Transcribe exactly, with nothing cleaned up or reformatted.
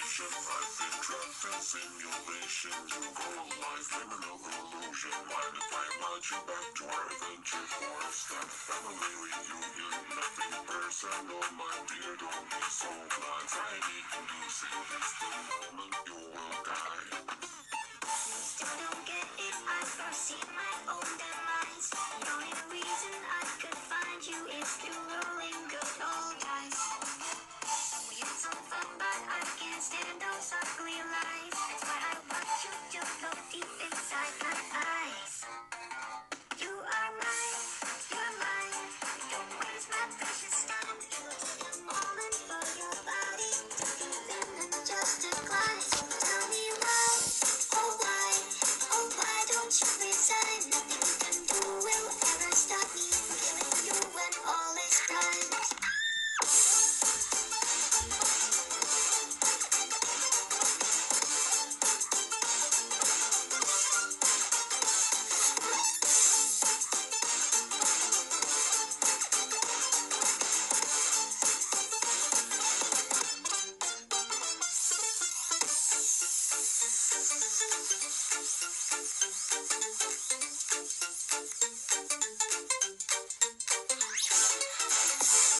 illusion. I've been trapped in simulation. You go life, liminal illusion. Mind if I nudge you back to our adventure for a step? Family reunion, nothing personal, my dear, don't be so blind. I need to see this the moment you will die. Still don't get it, I foresee my own demise. The only reason I could find you is through rolling good old dice. We had some fun, but I can't stand those ugly lies. That's why I want you to look deep inside my eyes. You are mine, you're mine. Don't waste my precious time. You will take a moment for your body to even and just decline. So tell me why, oh why, oh why don't you resign? Nothing you can do will ever stop me from killing you when all is right. Thank you.